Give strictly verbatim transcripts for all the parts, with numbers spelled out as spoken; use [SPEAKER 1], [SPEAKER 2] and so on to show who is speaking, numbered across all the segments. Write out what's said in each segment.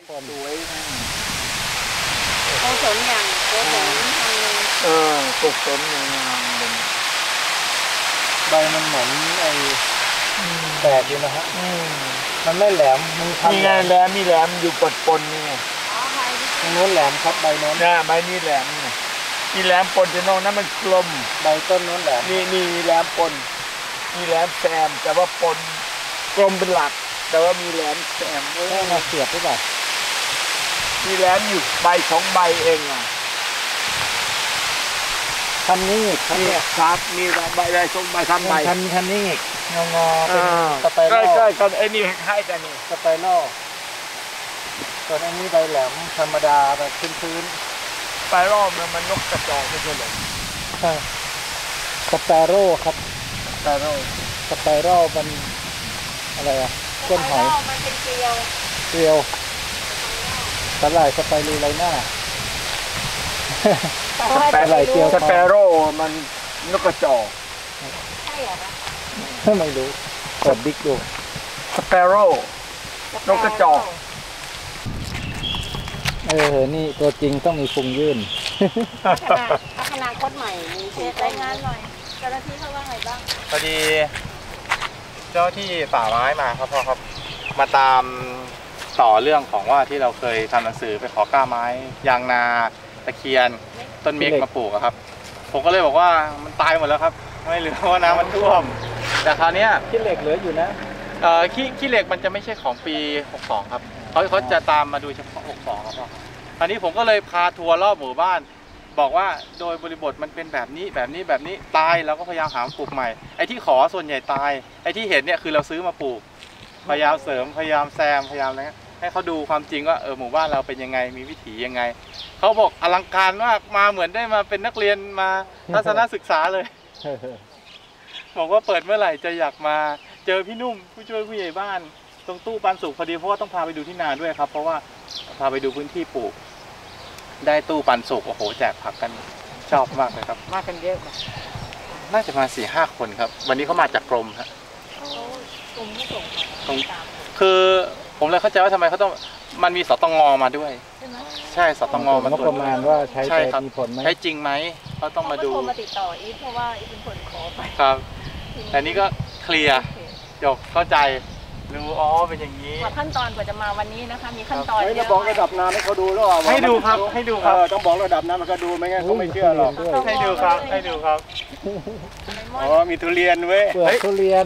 [SPEAKER 1] สวยนะ
[SPEAKER 2] โกศลอย่างโกศลทางนึง
[SPEAKER 1] เออโกศลอย่างงามเลย
[SPEAKER 3] ใบมันเหมือนไอ้แตกอยู่นะฮะมันไม่แหลมมันทำ
[SPEAKER 1] มีไงแหลมมีแหลมอยู่ปนปนนี่
[SPEAKER 3] ตรงโน้นแหลมครับใบโน้น
[SPEAKER 1] นะใบนี้แหลมนี่มีแหลมปนจะนอกนั้นมันกลม
[SPEAKER 3] ใบต้นโน้นแหลม
[SPEAKER 1] นี่นี่แหลมปนมีแหลมแซมแต่ว่าปนกลมเป็นหลักแต่ว่ามีแหลมแซม
[SPEAKER 3] แค่มาเสียบหรือเปล่า
[SPEAKER 1] มีแหลมอยู่ใบสองใบเองอ่ะ
[SPEAKER 3] คันนี้คันนี้
[SPEAKER 1] ครับมีใบใบสองใบสามใบ
[SPEAKER 3] คันคันนี้งองอเป็นสไปรัล
[SPEAKER 1] ใกล้ๆกันไอ้นี่คล้ายกันนี่
[SPEAKER 3] สไปรัลส่วนอันนี้ใบแหลมธรรมดาแบบพื้น
[SPEAKER 1] ๆสไปรัลมันมันนกกระจอกไม่ใช่เหรอ
[SPEAKER 3] ใช่สเปโร่ครับ
[SPEAKER 1] สไปรัล
[SPEAKER 3] สไปรัลมันอะไรอ่ะก้นหอย
[SPEAKER 2] มันเป็นเกลียว
[SPEAKER 3] เกลียวสลายสไปรูไลน่า
[SPEAKER 1] สไปรัลสเปโร่มันนกกระจอก
[SPEAKER 2] ใช่เหรอคะ
[SPEAKER 3] ไม่รู้เปิดบิ๊กดู
[SPEAKER 1] สเปโร่นกกระจอก
[SPEAKER 3] เออนี่ตัวจริงต้องมีพุงยื่น
[SPEAKER 2] อนาคตใหม่มีเช็ครายงานหน่อยเจ้าหน้าที่เขาว่าไงบ้าง
[SPEAKER 4] พอดีเจ้าที่ป่าไม้มาครับพ่อครับมาตามต่อเรื่องของว่าที่เราเคยทำหนังสือไปขอก้าไม้ยางนาตะเคียนต้นเมฆมาปลูกครับผมก็เลยบอกว่ามันตายหมดแล้วครับไม่เหลือเพราะน้ำมันท่วมแต่คราวนี้
[SPEAKER 3] ขี้เหล็กเหลืออยู่นะ
[SPEAKER 4] เอ่อขี้ขี้เหล็กมันจะไม่ใช่ของปีหกสองครับเขาเขาจะตามมาดูเฉพาะหกสองครับพ่อคราวนี้ผมก็เลยพาทัวร์รอบหมู่บ้านบอกว่าโดยบริบทมันเป็นแบบนี้แบบนี้แบบนี้ตายเราก็พยายามหาปลูกใหม่ไอ้ที่ขอส่วนใหญ่ตายไอ้ที่เห็นเนี่ยคือเราซื้อมาปลูกพยายามเสริมพยายามแซมพยายามอะไรให้เขาดูความจริงว่าเออหมู่บ้านเราเป็นยังไงมีวิถียังไงเขาบอกอลังการมากมาเหมือนได้มาเป็นนักเรียนมาทัศนศึกษาเลยบอกว่าเปิดเมื่อไหร่จะอยากมาเจอพี่นุ่มผู้ช่วยผู้ใหญ่บ้านตรงตู้ปันสุกพอดีเพราะว่าต้องพาไปดูที่นาด้วยครับเพราะว่าพาไปดูพื้นที่ปลูกได้ตู้ปันสุกโอ้โหแจกผักกันชอบมากเลยครับ
[SPEAKER 2] มากันเยอะไหม
[SPEAKER 4] น่าจะมาสี่ห้าคนครับวันนี้เขามาจากกรมครับ
[SPEAKER 2] กรมไม่ส่ง
[SPEAKER 4] ตรงคือผมเลยเข้าใจว่าทำไมเขาต้องมันมีสตงมาด้วยใช่ไหมใช่สตง
[SPEAKER 3] มาตรวจประมาณว่าใช้มีผลไหม
[SPEAKER 4] ใช้จริงไหมเขาต้องมาดู
[SPEAKER 2] โทรมาติดต่ออีฟเพราะว่าอีฟเป็นคนขอไป
[SPEAKER 4] ครับแต่นี้ก็เคลียร์จบเข้าใจรู้อ๋อเป็นอย่างนี้
[SPEAKER 2] ขั้นตอนกว่าจะมาวันนี้นะคะมีขั้นตอนเยอะ
[SPEAKER 3] จะบอกระดับน้ำให้เขาดูแล้ว
[SPEAKER 4] ให้ดูครับให้ดูครับ
[SPEAKER 3] ต้องบอกระดับน้ำมันก็ดูไม่งั้นเขาไม่เชื่อหรอก
[SPEAKER 4] ให้ดูครับให้ดูครับ
[SPEAKER 3] อ๋อมีทุเรียนเว้ยเปลือกทุเรียน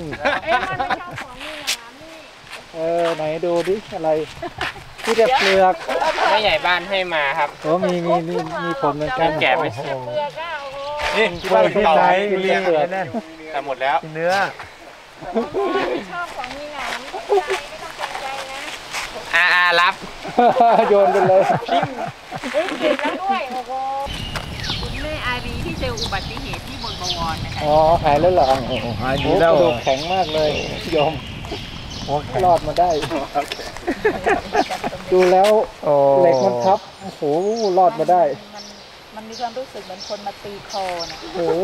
[SPEAKER 3] เออไหนดูดิอะไรที่เรียกเปลือก
[SPEAKER 4] แม่ใหญ่บ้านให้มาครับ
[SPEAKER 3] โอ้มีมีมีมีผมเหมือนกัน
[SPEAKER 4] แกะไม่เสร็จ
[SPEAKER 3] นี่ที่บ้านที่ไหนเรียกเปลือกนั่น
[SPEAKER 4] แต่หมดแล้ว
[SPEAKER 3] เนื้อ
[SPEAKER 2] ชอบของมีหนามไม่ต้องเกรงใจนะ
[SPEAKER 4] อ่ารับ
[SPEAKER 3] โยนไปเลย
[SPEAKER 2] เฮ้ยเก่งแล้วด้วยโอ้โหคุณแม่อารีที่เจออุบัติเหตุที่บนบวรนะคะ
[SPEAKER 3] อ๋อหายแล้วเหรอหายดีแล้วกระดูกแข็งมากเลยโยมรอดมาได้ดูแล้วเหล็กมันทับโอ้โหรอดมาได้
[SPEAKER 2] มันมีความรู้สึกเหมือนคนมาตีคอนะ
[SPEAKER 3] โอ้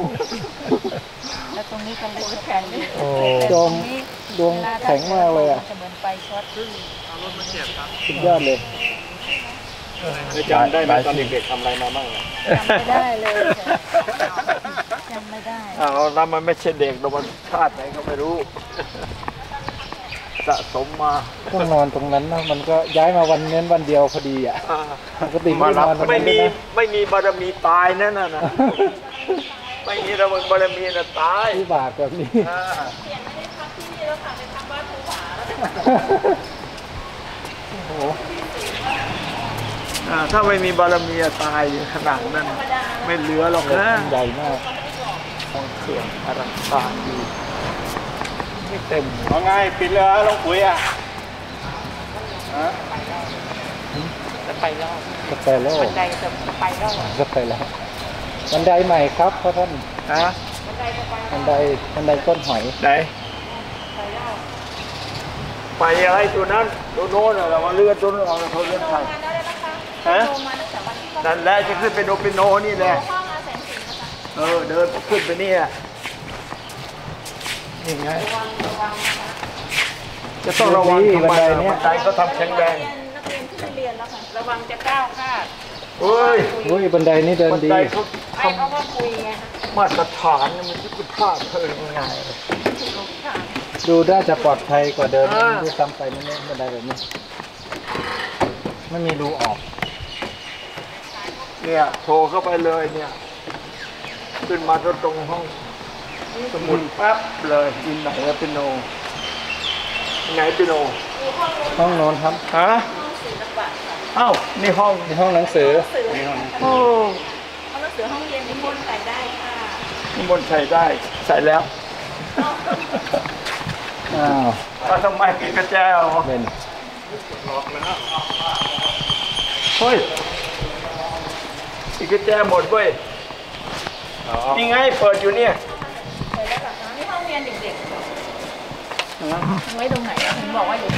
[SPEAKER 2] แล้วตรงนี้ตรงนี้แข็งนี่
[SPEAKER 3] โยมดวงแข็งมากเลยอ่ะ
[SPEAKER 2] เหมือนไฟช็อต
[SPEAKER 4] เอารถมาเจ็บครับ
[SPEAKER 3] สุดยอดเลยจำได้ไหมตอนเด็กๆทำอะไรมาบ้าง
[SPEAKER 2] จำไม่ได้เลยจำไม่ได้
[SPEAKER 1] อ้าวแล้วมันไม่ใช่เด็กมันชาติไหนก็ไม่รู้สะสมมา
[SPEAKER 3] ต้องนอนตรงนั้นนะมันก็ย้ายมาวันนี้วันเดียวพอดีอ่ะปกติไม่นอน
[SPEAKER 1] ไม่มีไม่มีบารมีตายนั่นน่ะนะไม่มีระเบิดบารมีน่ะตาย
[SPEAKER 3] ที่บาปแบบนี้
[SPEAKER 2] เปลี่ยนไม่ได้ทำที่นี่แล้วค่ะไปทำบ้านภูผา
[SPEAKER 1] โอ้โหถ้าไม่มีบารมีตายขนาดนั้นไม่เหลือหรอกนะ
[SPEAKER 3] ใหญ่มาก
[SPEAKER 1] ของเขื่อนอลังการดีไม่เต็ม
[SPEAKER 4] เอาไงปิดเลยลงปุ๋ยอ่ะจะไปรอบ
[SPEAKER 3] จะไปรอบ
[SPEAKER 2] บันไดจะไปรอบ
[SPEAKER 3] จะไปแล้วบันไดใหม่ครับพ่อท่าน
[SPEAKER 1] ฮะ
[SPEAKER 3] บันไดบันไดก้นหอย
[SPEAKER 1] ไหนไปอะไรตัวนั้นตัวโน้นเรามาเลื่อนตัวนู้นเอาเขาเลื่อนทางฮะนั่นแหละจะขึ้นเป็นโอเปโนนี่แหละเออเดินขึ้นไปนี่นี่ไงจะต้องระวังทำไมบันไดเขาทำแข็งแรง
[SPEAKER 2] ระวังจะก้าวพลาด
[SPEAKER 1] เฮ้ย
[SPEAKER 3] อุ้ยบันไดนี่เดิน
[SPEAKER 1] บัน
[SPEAKER 3] ดี
[SPEAKER 1] ไดเขา
[SPEAKER 2] ให้
[SPEAKER 1] ท
[SPEAKER 2] เขามาคุยไง
[SPEAKER 1] ำมาตรฐานเนี่ยมันจะพลาดเธอยังไง
[SPEAKER 3] ดูน่าจะปลอดภัยกว่าเดิม
[SPEAKER 1] อ่า
[SPEAKER 3] ด้วยซ้ำไปนั่นเองบันไดแบบนี้ไม่มีรูออก
[SPEAKER 1] เนี่ยโทรเข้าไปเลยเนี่ยขึ้นมาตรงห้องสมุดปั๊บเลยยินไหนอะเป็นโนไหนเป็นโน
[SPEAKER 3] ห้องโน้นครับ
[SPEAKER 1] ฮะอ้าวนี่ห้อง
[SPEAKER 3] นี่ห้องหนังสือ
[SPEAKER 1] โอ้
[SPEAKER 2] ห้องหนังสือห้องเรียนนิมนต์ใส่ได้ค่ะ
[SPEAKER 1] นี่บนใส่ได้ใส่แล้ว
[SPEAKER 3] อ้าว
[SPEAKER 1] มาทำไมปิดกระแจเหรอ
[SPEAKER 3] เป็น
[SPEAKER 1] เฮ้ยปิดกระแจหมดเว้ยนี่ไงเปิดอยู่เนี่ย
[SPEAKER 2] ใส่ได้แบบนั้นนี่ห้องเรียนเด็กๆไว้ตรงไหนอะผมบอกว่าอยู่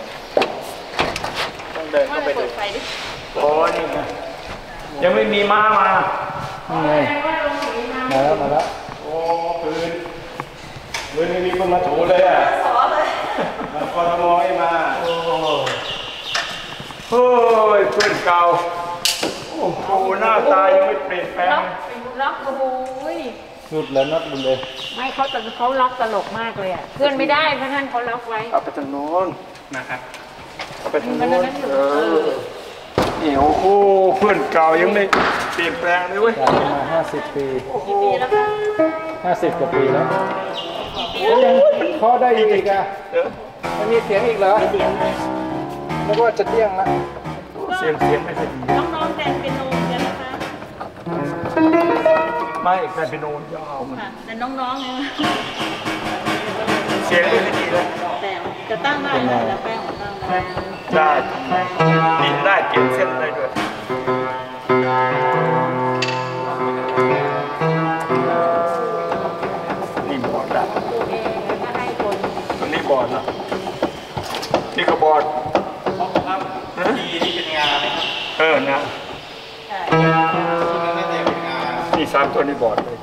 [SPEAKER 1] ต้องเดิน
[SPEAKER 2] ว่า
[SPEAKER 1] เข้าไป
[SPEAKER 2] จะ
[SPEAKER 1] ดู
[SPEAKER 2] เปิดไฟดิ
[SPEAKER 1] โอ้นี่ไงยังไม่มีม้ามา
[SPEAKER 3] นี่ไงมาแล้วมาแล้ว
[SPEAKER 1] โอ้พื้นพื้นไม่มีคนมาถูเลยอ่ะ
[SPEAKER 2] สอเลย
[SPEAKER 1] มันกทมไม่มาโอ้เฮ้ยเพื่อนเก่าโอ้โหหน้าตายังไม่เปลี่ยนแปล
[SPEAKER 2] ล็อง กเป็นล็อกโอ้โห
[SPEAKER 3] หยุดแล้วนัดบุญเลย
[SPEAKER 2] ไม่เขาแต่เขาล็อกตลกมากเลยอ่ะเพื่อนไม่ได้เพราะท่านเขาล็อกไว้
[SPEAKER 1] เอาไปทางโน้น
[SPEAKER 4] นะครับ
[SPEAKER 1] เอาไปทางโน้นเออนี่โอ้โหเพื่อนเก่ายังไม่เปลี่ยนแปลงเลยเว้ย
[SPEAKER 3] จากมาห้าสิบปี
[SPEAKER 2] กี่ปีแล้วคะ
[SPEAKER 3] ห้าสิบกว่าปีแล้วโอ้ยังเคาะได้อีกอ่ะ
[SPEAKER 1] เออ
[SPEAKER 3] มันมีเสียงอีกเหรอนึกว่าจะเที่ยงละ
[SPEAKER 1] เสียงเสียงไม่ค่อยดี
[SPEAKER 2] น้องๆแดนเป็นโนกันนะคะ
[SPEAKER 1] ไม่ใครเป็นโน้นยาวมัน
[SPEAKER 2] ค่ะแต่น้องๆเนี่ย
[SPEAKER 1] เสียงไม่ค่อยดีเลย
[SPEAKER 2] แต่จะตั้งได้นะแต่แป้งของตั้งได้
[SPEAKER 1] ได้ดินได้เปลี่ยนเส้นได้ด้วยนี่บอดละ
[SPEAKER 2] โอเคก็ให้คน
[SPEAKER 1] ตัวนี้บอดละนี่ก็บอด
[SPEAKER 4] ครับทีนี่เป็นงานนะครับ
[SPEAKER 1] เออนะ
[SPEAKER 2] ใช่
[SPEAKER 4] ชุดนั้นน่าจะเป็นงาน
[SPEAKER 1] นี่สามตัวนี้บอดเลย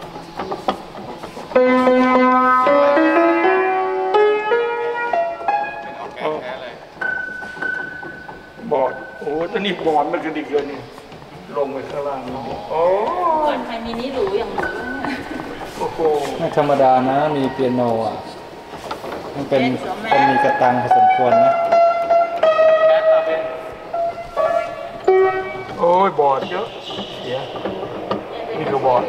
[SPEAKER 4] เป็นออกแกนแท้เลย
[SPEAKER 1] บอดโอ้ตัวนี้บอดมันกระดิกเลยนี่ลงไปข้างล่างนี่โอ้
[SPEAKER 2] เกิดใครมีนี้หรูอย่างหนูเนี่ย
[SPEAKER 1] โอ้โห
[SPEAKER 3] ไม่ธรรมดานะมีเปียโนอ่ะมันเป็นคนมีกระตังพอสมควรนะ
[SPEAKER 4] แมสตาเป็น
[SPEAKER 1] โอ้ยบอดเยอะเสียนี่ก็บอด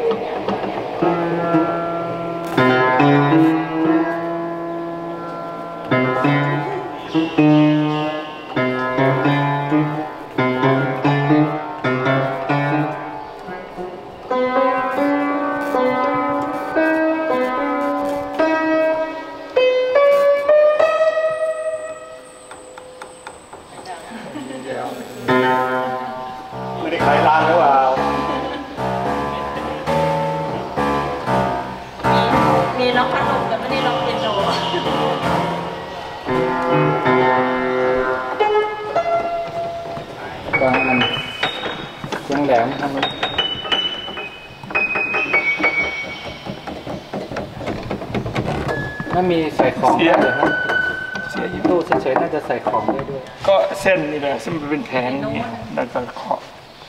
[SPEAKER 1] ไม่ได้ขายร้านหรือเปล่า
[SPEAKER 2] มีล็อกพัดลมแต่ไม่ได้ล็อกเป็นโน
[SPEAKER 3] บางอันเสียงแหลมทำไมไม่มีใส่ของได้เหรอครับ
[SPEAKER 1] เสียอยู่
[SPEAKER 3] ตู้เฉยๆน่าจะใส่ของได้ด้วย
[SPEAKER 1] ก็เส้นนี่แหละซึ่งมันเป็นแผงนี่แล้วก็เคาะ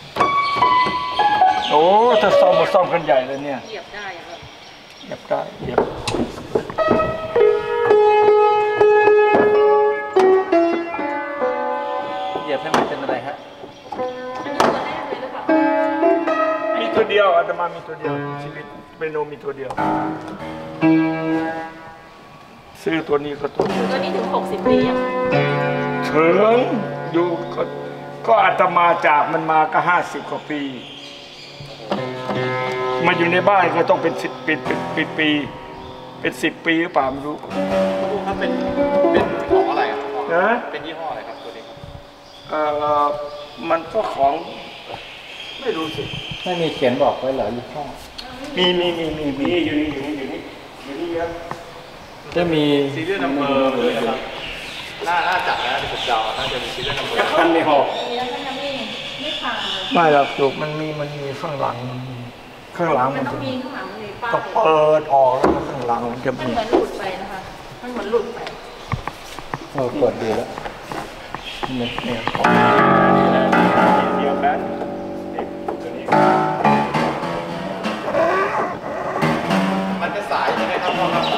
[SPEAKER 1] โอ้ถ้าซ่อมมาซ่อมกันใหญ่เลยเนี่ย
[SPEAKER 2] เหยียบได้อะแบบ
[SPEAKER 1] เหยียบได้เหยียบ
[SPEAKER 3] เหยียบให้มันเป็นอะไรฮะ
[SPEAKER 2] อันนี้ตัวแรกเลยหรือเปล่า
[SPEAKER 1] มีตัวเดียวอาตมามีตัวเดียวชีวิตเปนโนมีตัวเดียว ซื้อตัวนี้ก็ตัวเดียว
[SPEAKER 2] ตัวนี้ถึงหกสิบปียัง
[SPEAKER 1] ถึงอยู่ก็ก็อาตมาจากมันมาก็ห้าสิบกว่าปี มาอยู่ในบ้านก็ต้องเป็นสิบปีเป็นปีปีเป็นสิบปีหรือเปล่าไม่รู้
[SPEAKER 4] ดูครับเป็นเป็นของอะไรครับพ่อ
[SPEAKER 1] นะ
[SPEAKER 4] เป็นยี่ห้ออะไรครับตัวนี้ครับ
[SPEAKER 1] เอ่อมันก็ของไม่รู้สิ
[SPEAKER 3] ไม่มีเขียนบอกไว้เหรอยี่ห้อ
[SPEAKER 1] มีมีมีมีมีอยู่นี่อยู่นี่อยู่นี่อยู่นี่ครับ
[SPEAKER 3] จะมี
[SPEAKER 4] ซีเรียลนัมเบอร์เลยนะครับน่าน่าจับนะที่ผมเดาน่าจะมีซีเรียลนัมเบอร์
[SPEAKER 1] มันไม่หอก
[SPEAKER 2] มีแล้วก็ยังไม่ไม่ผ่านเลย
[SPEAKER 1] ไม่หรอกถูกมันมีมันมีข้างหลังมันมีข้างหลัง
[SPEAKER 2] มั
[SPEAKER 1] มัน น
[SPEAKER 2] ต้อง
[SPEAKER 1] จะ
[SPEAKER 2] มีข้างหลังมันมีป้าย
[SPEAKER 1] ต้องเปิดออกแล้วก็ข้างหลังมันจะ
[SPEAKER 2] มัน
[SPEAKER 1] มี
[SPEAKER 2] เหมือนหลุดไปนะคะมันเหมือนหลุดไป
[SPEAKER 3] เออเปิดดีแล้วนี่
[SPEAKER 1] เนี่ย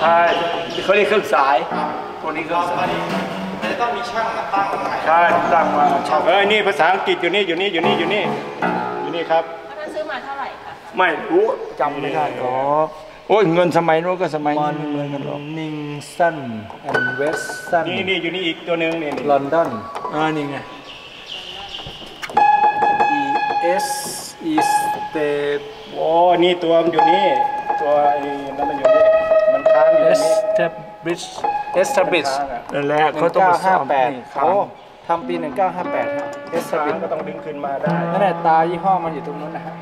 [SPEAKER 1] ใช่เขาเรียกเครื่องสายตัวนี้เครื่องสาย
[SPEAKER 4] มันจะต้องมีช่างมาตั้งใหม่
[SPEAKER 1] ใช่ตั้งมาช่าง
[SPEAKER 3] เอ้ยนี่ภาษาอังกฤษอยู่นี่อยู่นี่อยู่นี่อยู่นี่อยู่นี่ครับ
[SPEAKER 2] ถ้าซื้อมาเท่าไหร่คะ
[SPEAKER 1] ไม่รู้จำไม่ได้หรอโอ้ยเงินสมัยโน้นก็สมัย
[SPEAKER 3] มอ
[SPEAKER 1] นี้
[SPEAKER 3] น
[SPEAKER 1] ไม่เหมือนกันหรอก
[SPEAKER 3] นิงสันแอนด์เวสสันนี่นี่อยู่นี่อีกตัวหนึ่งนี่ลอนดอน
[SPEAKER 1] อ่านี่ไง
[SPEAKER 3] E S East โอ้นี่ตัวมันอยู่นี่ตัวไอ้นั่นมันอยู่นี่มันค้างอยู่นี่
[SPEAKER 1] Establish
[SPEAKER 3] Establish
[SPEAKER 1] นั่นแหละเขาต้อง
[SPEAKER 3] เก้า
[SPEAKER 1] มา
[SPEAKER 3] ห้า
[SPEAKER 1] ซ่อม
[SPEAKER 3] แปด
[SPEAKER 1] นี่
[SPEAKER 3] โอ้ทำปีหนึ่งเก้าห้าแปดครับ Establish
[SPEAKER 1] ก็ต้องดึงขึ้นมาได้
[SPEAKER 3] นั่นแหละตายี่ห้อมันอยู่ตรงนู้นนะฮะ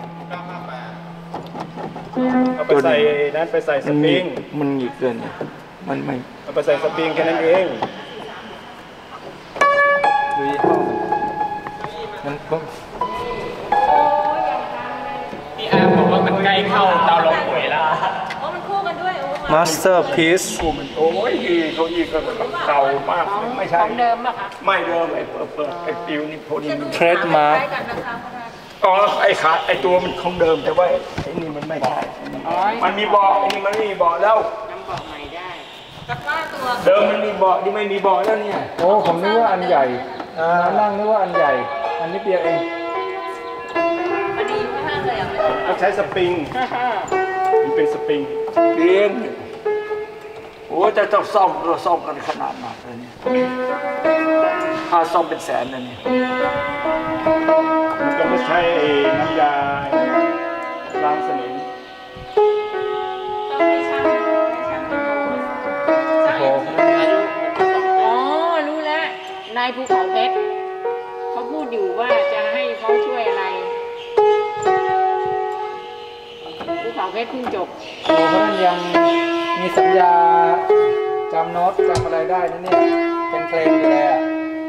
[SPEAKER 3] เอาไปใส่นั้นไปใส่ส
[SPEAKER 1] มัน
[SPEAKER 3] ปริง
[SPEAKER 1] มันหงิกเกินมันไม่
[SPEAKER 3] เอาไปใส่สปริงแค่นั้นเองดูยี่ห้อมันปุ๊บ
[SPEAKER 2] พี่อาร์บอกว่ามันใกล้เข้าเตาลงปุ๋ยแล้วโอ้มันคู่กันด้วยโอ้
[SPEAKER 3] มาสเตอร์พีซ
[SPEAKER 1] กูมันโอ้ยเขาอีกก็เก่ามากไม่ใช่
[SPEAKER 2] ของเดิมป่ะคะ
[SPEAKER 1] ไม่เดิมไอ้เปิดเปิดไอ้ปิวนี่พวกนี้มัน
[SPEAKER 3] เทรดมาร์
[SPEAKER 2] ใกล้กันนะคะคุณอา
[SPEAKER 1] อ๋อไอ้ขาไอ้ตัวมันคงเดิมแต่ว่าไอ้นี่มันไม่ใช่มันมีเบาะไอ้นี่มันไม่มีเบาะแล้ว
[SPEAKER 2] นำบอกใหม่ได้ตะกร้าตัว
[SPEAKER 1] เดิมมันมีเบาะนี่ไม่มีเบาะแล้วเนี่ย
[SPEAKER 3] โอ้ผมนึกว่าอันใหญ่นั่งนึกว่าอันใหญ่ อันนี้เปียกเอง
[SPEAKER 2] มันดีมากเลยอ่ะไม่ต้อง
[SPEAKER 3] ก็ใช้สปริงมันเป็นสปริง
[SPEAKER 1] เลี้ยงโอ้จะต้องซ่อมเราซ่อมกันขนาดหนักเลยเนี่ยค่าซ่อมเป็นแสนเลยเนี่ย
[SPEAKER 3] มันก็ไม่ใช่น้ำยาล้างสนิม
[SPEAKER 2] ต้องให้ช่างให้ช่างมาดู
[SPEAKER 3] โอ้โห
[SPEAKER 2] อ๋อ รู้แล้ว นายภูเขาเพชรเขาพูดอยู่ว่าจะให้เขาช่วยอะไรภูเขาเพชรเพิ่งจบ
[SPEAKER 3] โอ้เพราะนั้นยังมีสัญญาจำโน้ตจำอะไรได้นะเนี่ยเป็นเพลงอยู่เลยอ่ะ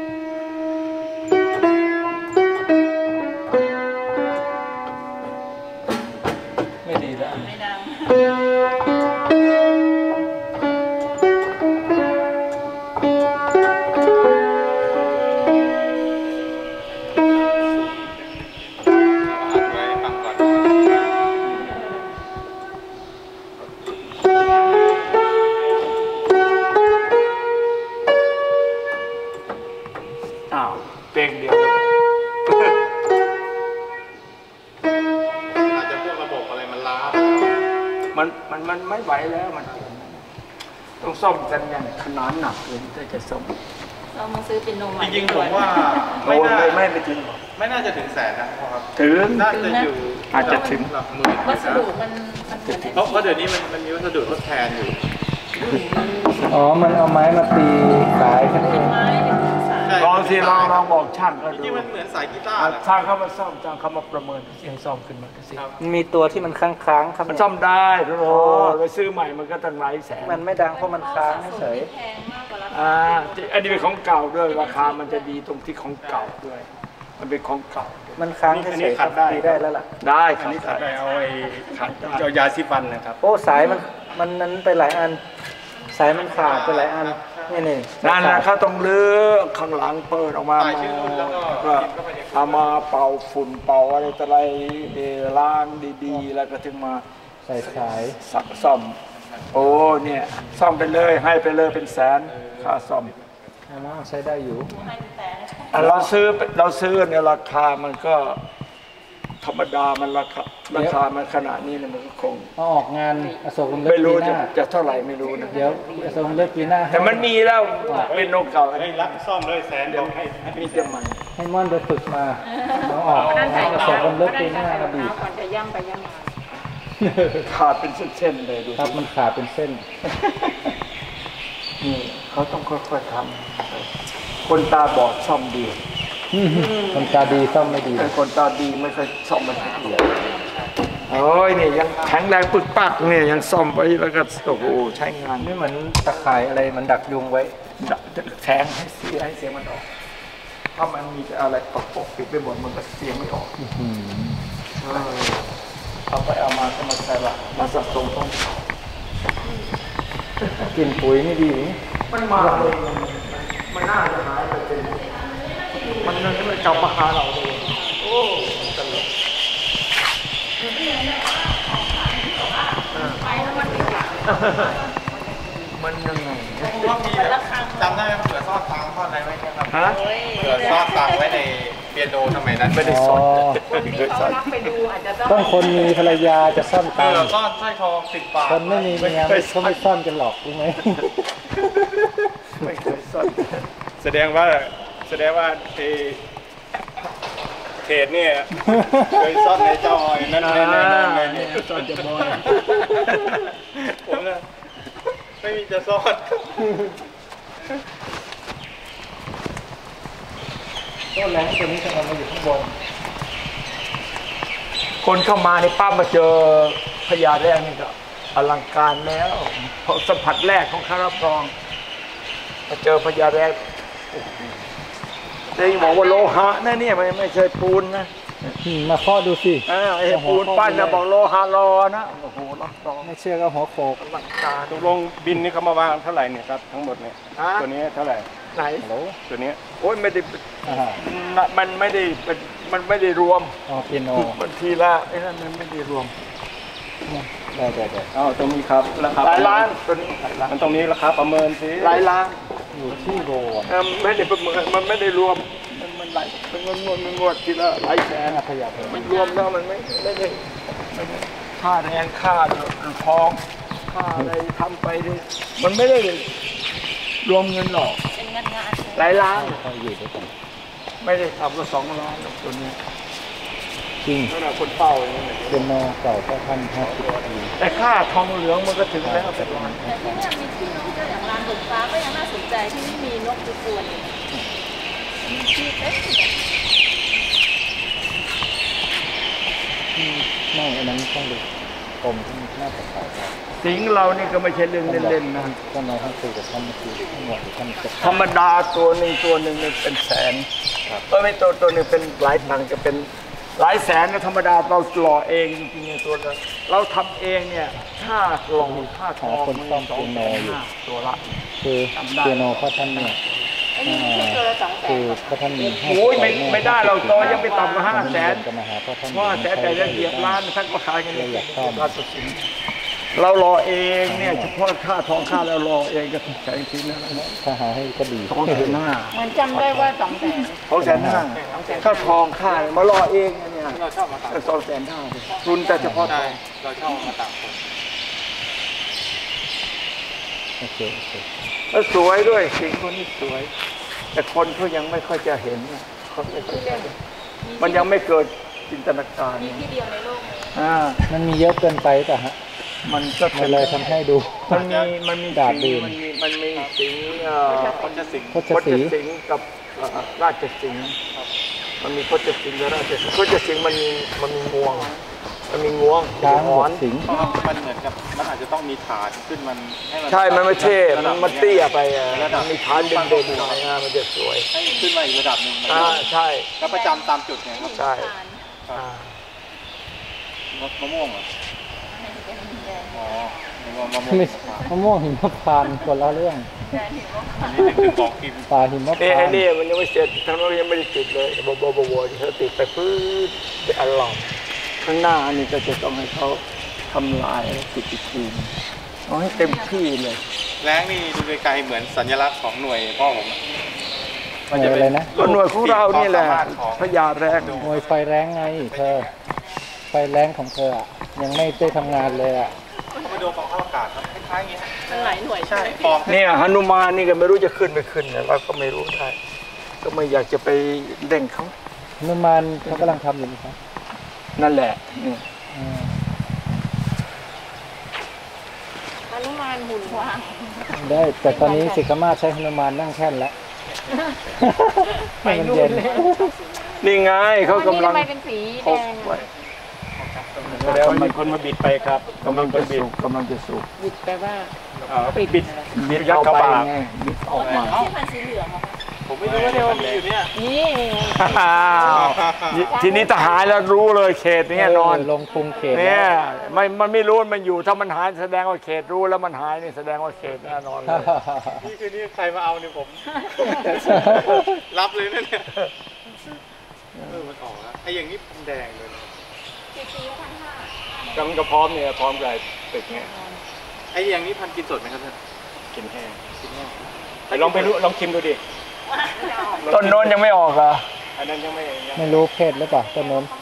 [SPEAKER 3] ไม่ดีแล้ว
[SPEAKER 2] ไม่ดัง
[SPEAKER 4] ไว้ฟังก่อน
[SPEAKER 1] อ้าวเพลงเดียว
[SPEAKER 4] อาจจะพวกระบบอะไรมันล้า
[SPEAKER 1] มันมันมันไม่ไหวแล้วมันต้องซ่อมกันอย่างขนาดหนักเลยถ้าจะซ่อม
[SPEAKER 2] เรามาซื้อเป็นโนใหม่
[SPEAKER 4] จริงๆผมว่า
[SPEAKER 1] ไม่
[SPEAKER 4] ไม่
[SPEAKER 1] น่า
[SPEAKER 4] น่า
[SPEAKER 1] ไม่ไปถึงหรอก
[SPEAKER 4] ไม่น่าจะถึงแสนนะครับ
[SPEAKER 1] ถึง
[SPEAKER 4] น่าจะอยู่
[SPEAKER 1] อาจจะถึง
[SPEAKER 4] หลักหมื่น
[SPEAKER 2] วัสดุมันมันเหมือน
[SPEAKER 4] เพราะเพราะเดี๋ยวนี้มันมันมีวัสดุทดแทนอยู่
[SPEAKER 3] อ๋อ มันเอาไม้มาตีสายแค่นั้นเอง
[SPEAKER 2] ไม้เป็นสาย
[SPEAKER 4] ใช่
[SPEAKER 1] ลองสิลองลองบอกช่างก็
[SPEAKER 4] จ
[SPEAKER 1] ดู
[SPEAKER 4] ริงๆมันเหมือนสายกีตาร์แหละ
[SPEAKER 1] ช่างเขามาซ่อมช่างเขามาประเมินดูสิให้ซ่อมขึ้นมาดูสิ
[SPEAKER 4] ครับ
[SPEAKER 3] มันมีตัวที่มันค้างๆครับ
[SPEAKER 1] มันซ่อมได้โอ้โหไปซื้อใหม่มันก็ตั้งหลายแสน
[SPEAKER 3] มันไม่ดังเพราะมันค้างเฉย
[SPEAKER 2] แพงมากกว่าราคา
[SPEAKER 1] อ่าอันนี้เป็นของเก่าด้วยราคามันจะดีตรงที่ของเก่าด้วย มันเป็นของเก่า
[SPEAKER 3] มันค้างเฉยๆครับตีได้แล้วล่ะ
[SPEAKER 1] ได้ครับ
[SPEAKER 3] ขัดได้เอาไอ้
[SPEAKER 1] ขัดได้
[SPEAKER 3] เอายาสีฟันนะครับ โอ้สายมันมันนั้นไปหลายอัน สายมันขาดไปหลายอันนี่นี่
[SPEAKER 1] นั่นแหละเขาต้องเลือกข้างหลังเปิดออกมา
[SPEAKER 4] ใส่ชื่อรุ่นแล้วก็
[SPEAKER 1] ก็เอามาเป่าฝุ่นเป่าอะไรต่ออะไรเอ่อล้างดีๆ แล้วก็ถึงมา
[SPEAKER 3] ใส่สาย
[SPEAKER 1] สซ่อม โอ้เนี่ยซ่อมไปเลยให้ไปเลยเป็นแสนค่าซ่อม
[SPEAKER 3] อ๋อใช้ได้อยู่
[SPEAKER 1] อ่ะเราซื้อเราซื้อเนี่ยราคามันก็ธรรมดามันราคาราคามันขนาดนี้เนี่ยมันก็คง
[SPEAKER 3] เอาออกงานอโศกลำเลิศ
[SPEAKER 1] ไม่รู้
[SPEAKER 3] ปีห
[SPEAKER 1] จะ
[SPEAKER 3] น้า
[SPEAKER 1] จะเท่าไหร่ไม่รู้นะ
[SPEAKER 3] เดี๋ยวอโศกลำเลิศปีหน้า
[SPEAKER 1] แต่มันมีแล้วเป็นโนเก่า
[SPEAKER 3] ให้รับซ่อมเลยแสนเดียวให้
[SPEAKER 1] มีแต่ใหม่
[SPEAKER 3] ให้ม่อนไปฝึกมาเอาออกงานอโศกลำเลิศปีหน้ามาบีบ
[SPEAKER 2] ก่อนจะย่ำไปย่ำมา
[SPEAKER 1] ขาดเป็นเส้นๆเลยดู
[SPEAKER 3] ครับมันขาดเป็นเส้น
[SPEAKER 1] นี่เขาต้องค่อยๆทำคนตาบอดซ่อมดี
[SPEAKER 3] คนตาดีซ่อมไม่ดี
[SPEAKER 1] แต่คนตาดีไม่เคยซ่อมมันละเอียดโอ้ยนี่ยังแข็งแรงปึกปักเนี่ยยังซ่อมไว้แล้วก็โอ้โหใช้งาน
[SPEAKER 3] ไม่เหมือนตะข่ายอะไรมันดักยุงไว้
[SPEAKER 1] แทงให้เสียให้เสียงมันออก ถ้ามันมีอะไรปกปกปิดไปหมดมันก็เสียงไม่ออกเออเอาไปเอามาก็มาใส่ละมาสะสมต้อง
[SPEAKER 3] กินปุ๋ยไม่ดี
[SPEAKER 1] มันมาเลยมันมันน่าจะหายไปเป็นมันนั่นก็กลับมาหาเราเลยโอ้ตลก
[SPEAKER 2] ไปแล้วมันติดหลัง
[SPEAKER 4] ว่ามีจำได้ไหมเผื่อซ่อนตังค์ซ่อนอะไรไว้ครับ
[SPEAKER 1] ฮะ
[SPEAKER 4] เผื่อซ่อนตังค์ไว้ในเปียโนสมัยนั้น
[SPEAKER 1] ไม่ได้สอน
[SPEAKER 2] คนที่เขารับไปดูอาจจะต้อง
[SPEAKER 3] ต้องคนมีภรรยาจะซ่อน
[SPEAKER 4] เอ
[SPEAKER 3] ตัง
[SPEAKER 4] อ
[SPEAKER 3] ค์
[SPEAKER 4] ซ่อนสร้อยทองสิบบาท
[SPEAKER 3] คนไม่มีเมียไม่เขาไม่ซ่อนกันหรอกรู้ไหม
[SPEAKER 1] ไม่เคยสอน
[SPEAKER 3] แสดงว่าแสดงว่าเอเขตเนี่ยเคยซ่อนในเจ้าอ้อยนั่นแน่นอนเลยเนี่ย
[SPEAKER 1] สอนจะบอย
[SPEAKER 4] ผมเนี่ยไม่มีจะซ่อน
[SPEAKER 3] ต้นแรงตัวนี้จะมาอยู่ข้างบน
[SPEAKER 1] คนเข้ามาในป้ามาเจอพญาแรกนี่ก็อลังการแล้วเพราะสัมผัสแรกของข้ารับรองมาเจอพญาแรกจะบอกว่าโลหะนะเนี่ยไม่ไม่ใช่ปูนนะ
[SPEAKER 3] อืมมาเคาะดูสิ
[SPEAKER 1] อ่าไอ้ปูนปั้นนะบอกโลหะรอนะโอ้โหรับรอง
[SPEAKER 3] ไม่เชื่อก็หัวโขก
[SPEAKER 1] อลังการ
[SPEAKER 3] ตกลงบินนี่เขามาวางเท่าไหร่เนี่ยครับทั้งหมดเนี่ยตัวนี้เท่าไหร่
[SPEAKER 1] ไหน
[SPEAKER 3] ฮัลโหลตัวนี้
[SPEAKER 1] โอ้ยไม่ได้
[SPEAKER 3] อ่า
[SPEAKER 1] มันไม่ได้เป็นมันไม่ได้รวม
[SPEAKER 3] อ๋อเปียโน
[SPEAKER 1] บางทีละไอ้นั่นมันไม่ได้รวม
[SPEAKER 3] ได้ได้ได้อ๋อตรงนี้ครับราคา
[SPEAKER 1] หลายล้านตัวนี้หลายล้าน
[SPEAKER 3] มันตรงนี้ราคาประเมินสิ
[SPEAKER 1] หลายล้าน
[SPEAKER 3] อยู่ที่โรน
[SPEAKER 1] เออไม่ได้ประเมินมันไม่ได้รวมมันมันหลายเป็นงวดงวดงวดทีละหลายแสน
[SPEAKER 3] ขยับเลย
[SPEAKER 1] มันรวมแล้วมันไม่ไม่ได้ไม่ได้ค่าแรงค่าทองค่าอะไรทำไปดิมันไม่ได้รวมเงินหรอก
[SPEAKER 2] เป็นเงินงาน
[SPEAKER 1] หลายล้าน
[SPEAKER 3] เขาอยู่ด้วยกัน
[SPEAKER 1] ไม่ได้ทำก็สองล้านหรอกตัวนี้
[SPEAKER 3] จริง
[SPEAKER 1] นั่นแหละคนเฝ้าอย่างนี้
[SPEAKER 3] เปียโนเก่าก็พันห้าสิบปี
[SPEAKER 1] แต่ค่าทองเหลืองมันก็ถึงแล้วเป็นล้าน
[SPEAKER 2] แต่ที่เนี่ยมีที่ท่องเที่ยวอย่างลานบนฟ้าก็ยังน่าสนใจที่นี่มีนกตัวตัวนึงมีชื่อเต็มเลย
[SPEAKER 3] ไม่อันนั้นต้องดูกรมที่น่าจะขายได้
[SPEAKER 1] สิงห์เรานี่ก็ไม่ใช่เรื่องเล่นๆนะ
[SPEAKER 3] ก็น้อยท่านคุยกับท่านเมื่อกี้ทั้งหมดท่านจะ
[SPEAKER 1] ธรรมดาตัวหนึ่งตัวหนึ่งเนี่ยเป็นแสนเออไม่ตัวตัวหนึ่งเป็นหลายตังค์จะเป็นหลายแสนนะธรรมดาเราหล่อเองจริงๆตัวละเราทำเองเนี่ยค่ากล่องค่าท
[SPEAKER 3] หา
[SPEAKER 1] อง
[SPEAKER 3] คนซ่อมเปียโนอยู่
[SPEAKER 1] ตัวละ
[SPEAKER 3] คือเปียโนเพราะท่านเนี่ย
[SPEAKER 2] ไอ้นี่มีชื่อตัวละสองแส
[SPEAKER 3] คื
[SPEAKER 2] น
[SPEAKER 3] อเพราะท่านมีให้
[SPEAKER 1] โอ้ยไม่ไม่ได้เราตัวยังไม่ต่ำกว่าห้าแสน
[SPEAKER 3] จะมาหาเพราะท่าน
[SPEAKER 1] ว่าแต่แต่ละเหยียบล้านท่านก็ขายกันเนี่ยราชสิงห์เรารอเองเนี่ยเฉพาะค่าทองค่าเรารอเองก็แสนทีนะ
[SPEAKER 3] ถ้าหาให้ก็ดี
[SPEAKER 1] สองแสนห้า
[SPEAKER 2] เหมือนจำได้ว่าสองแสน
[SPEAKER 1] สองแสนห้าค่าทองค่ามารอเองเนี่ย
[SPEAKER 4] เราชอบมาต่าง
[SPEAKER 1] สองแสนห้าทุนแต่เฉพาะท
[SPEAKER 4] ใช่
[SPEAKER 1] อง
[SPEAKER 4] เราชอบมาต่างคน
[SPEAKER 3] โอเคโอเค
[SPEAKER 1] แล้วสวยด้วยสิงห์คนนี้สวย แต่คนเขายังไม่ค่อยจะเห็นนะเขาไม่ค่อยจะเห็นมันยังไม่เกิดจินตนาการ
[SPEAKER 2] มีที่เดียวในโลกนี้
[SPEAKER 1] อ่า
[SPEAKER 3] มันมีเยอะเกินไปป่ะฮะ
[SPEAKER 1] มันก็
[SPEAKER 3] มันเลยทำให้ดู
[SPEAKER 1] มันมีมันมี
[SPEAKER 3] ดาบ
[SPEAKER 1] สิ
[SPEAKER 3] ดี
[SPEAKER 1] งห์มันมีมันมีสิงห์เอ่อ
[SPEAKER 4] คนจะสิง
[SPEAKER 3] โค
[SPEAKER 1] โค
[SPEAKER 3] ช
[SPEAKER 1] ช
[SPEAKER 3] สี
[SPEAKER 1] สิงห์กับเอ่อราชสิงห์มันมีโคชสิงห์กับราชสิงห์โคชสิงห์มันมีมันมีงวง มันมีงวง
[SPEAKER 3] ช้าง
[SPEAKER 1] ห
[SPEAKER 3] หม
[SPEAKER 1] อ
[SPEAKER 3] ด
[SPEAKER 1] น
[SPEAKER 3] สิง
[SPEAKER 4] เพราะว่ามันเหมือนกับมันอาจจะต้องมีฐานขึ้นมันให้มัน
[SPEAKER 1] ใช่ มันไม่เท่
[SPEAKER 4] ระ
[SPEAKER 1] มั
[SPEAKER 4] ดั
[SPEAKER 1] น
[SPEAKER 4] บ
[SPEAKER 1] มันเตี้ยไปอ่ะ
[SPEAKER 4] ระดับ
[SPEAKER 1] มันมีฐานเด่นๆหน่อยอ่ะมันจะสวย
[SPEAKER 4] ขึ้นมาอีกระดับหนึ่งมัน
[SPEAKER 1] อ่าใช่
[SPEAKER 4] แล้วประจำตามจุดเนี่ยครับ
[SPEAKER 1] ใช่
[SPEAKER 2] ผ่าน
[SPEAKER 1] อ่าม
[SPEAKER 4] ะมะม่วงเหรออ๋อมะม่วงมะม่วง
[SPEAKER 3] ไม่มะม่วงหิมพานต์คนละเรื่อง
[SPEAKER 2] แดนเห็นว่า
[SPEAKER 4] อันนี้ถึงของกิน
[SPEAKER 3] ปลาหิมพาน
[SPEAKER 1] นี่ไอ้
[SPEAKER 3] ต์
[SPEAKER 1] นี่มันยังไม่เสร็จทางโน้นยังไม่ได้ติดเลยบบบวที่เขาติดไปปื๊ดไปอลอมข้างหน้านี่ก็จะต้องให้เขาทำลายติดอีกทีนึงเอาให้เต็มที่เลย
[SPEAKER 4] แรงนี่ดูไกลๆเหมือนสัญลักษณ์ของหน่วยพ่อผมอะ
[SPEAKER 3] หน่วยอะไรนะ
[SPEAKER 1] ก็หน่วยของเรานี่แหละพญาแรง
[SPEAKER 3] หน่วยไฟแรงไงเธอ ไฟแรงของเธออะยังไม่ได้ทำงานเลยอ่ะ
[SPEAKER 4] เขาไปดูของข้าวอากาศครับคล้ายๆอย่างเงี้ย
[SPEAKER 2] มันหลายหน่วยใช่ไหม
[SPEAKER 4] ฟอง
[SPEAKER 1] เนี่ยหนุมานนี่ก็ไม่รู้จะขึ้นไม่ขึ้นเนี่ยเราก็ไม่รู้ได้ ก็ไม่อยากจะไปเร่งเขา
[SPEAKER 3] นุมานเขากำลังทำอยู่นะครับ
[SPEAKER 1] นั่นแหละนี่
[SPEAKER 3] อืม
[SPEAKER 2] ฮนุมานหุ่นว่าง
[SPEAKER 3] ได้ แต่ตอนนี้สิกขมาศใช้นุมานนั่งแท่นแล้วให้มันเย็น
[SPEAKER 1] นี่ไงเขากำลัง
[SPEAKER 2] ทำไมเป็นสี
[SPEAKER 1] พ
[SPEAKER 2] แด
[SPEAKER 1] ก
[SPEAKER 2] ง
[SPEAKER 1] ไว้
[SPEAKER 3] แล้วมีคนมาบิดไปครับ
[SPEAKER 1] กำลังจะสูบกำลังจะสูบ
[SPEAKER 2] บิดแปลว่า
[SPEAKER 3] บิดบิด
[SPEAKER 1] บิด
[SPEAKER 3] ยัด
[SPEAKER 1] เข้า
[SPEAKER 3] เข้า
[SPEAKER 1] ไป
[SPEAKER 3] ปาก
[SPEAKER 1] ไงบิดออกมา
[SPEAKER 2] ไม่ใช่พันธุ์สีเหลืองเหรอคะ
[SPEAKER 4] ผมไม่รู้ว่าเดี๋ยวมีอยู่เนี่ย
[SPEAKER 2] นี่
[SPEAKER 1] อ้าวทีนี้ทหารแล้วรู้เลยเขตเนี่ยนอน
[SPEAKER 3] ลงพุงเขต
[SPEAKER 1] เนี่ย
[SPEAKER 3] แล้ว
[SPEAKER 1] ไม่มันไม่รู้มันอยู่ถ้ามันหายแสดงว่าเขตรู้แล้วมันหายนี่แสดงว่าเขตแน่นอนเลย
[SPEAKER 4] นี่คือนี่ใครมาเอาเนี่ยผม รับเลยนะเนี่ยเออมันออกแล้วไอ้อย่างนี้ผมแดงเลย
[SPEAKER 2] กี่ปีพันห้าก
[SPEAKER 1] ำลังจะพร้อมเนี่ยพร้อมกับตึกเนี่ย
[SPEAKER 4] ไอ้อย่างนี้พันกินสดไหมครับท่าน
[SPEAKER 3] กินแห้งแต่ลองไปรู้ลองชิมดูดิ
[SPEAKER 1] ต้นโน้นยังไม่ออกเหรอ
[SPEAKER 3] อันนั้นยังไม่ยัง
[SPEAKER 5] ไม่รู้เพศหรือเปล่าต้นโน้น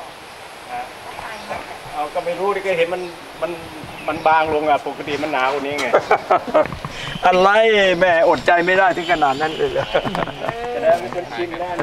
[SPEAKER 3] เอาก็ไม่รู้ดิก็เห็นมันมันมันบางลงอ่ะปกติมันหนากว่านี้ไง
[SPEAKER 1] อะไรแม่อดใจไม่ได้ถึงขนาดนั้นเลยเหรอ
[SPEAKER 3] จะได้เป็นคนชิมได้เลย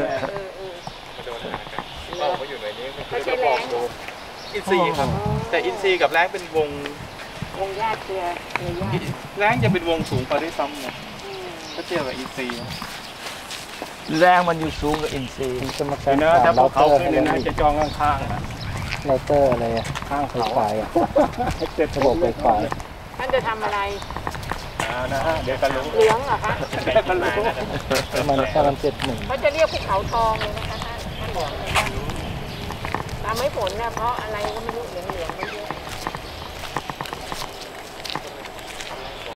[SPEAKER 2] ไม่ใช่แรง
[SPEAKER 4] อินทรีย์ครับ แต่อินทรีย์กับแรงเป็นวง
[SPEAKER 2] วงญาติเครือเครือญาติ
[SPEAKER 4] แรงจะเป็นวงสูงกว่าด้วยซ้ำเนี่ยถ้าเทียบกับอินทรีย์
[SPEAKER 1] แรงมันอยู่สูงกับอินทรีย์
[SPEAKER 5] จะมา
[SPEAKER 3] เดี๋ยวนะ
[SPEAKER 5] ถา
[SPEAKER 3] ถ้าม พว
[SPEAKER 5] เรา
[SPEAKER 3] ก
[SPEAKER 5] เต
[SPEAKER 3] เขา
[SPEAKER 5] อร์
[SPEAKER 3] ขึ้น
[SPEAKER 5] อะไร
[SPEAKER 3] เนี่ยนะจะจองข้างๆอ่ะ
[SPEAKER 5] เราเตอร์อะไรอะ
[SPEAKER 3] ข้าง
[SPEAKER 5] ไฟ
[SPEAKER 3] เขา
[SPEAKER 5] ฟ้าอะ
[SPEAKER 3] เสร็จ
[SPEAKER 5] ระบบไฟฟ้า
[SPEAKER 2] ท่านจะทำอะไร
[SPEAKER 3] อ่านะฮะเดี๋ยวกันรู้
[SPEAKER 2] เหลืองเหรอคะ
[SPEAKER 3] เดี๋ยวกันรู้
[SPEAKER 5] มันแค่มันเจ็ดหนึ่ง
[SPEAKER 2] เขาจะเรียกภูเขาทองเลยนะคะท่านท่านบอกอะไรบ้างตามไม่ผลเนี่ยเพราะอะไรก็ไม่รู้เหลื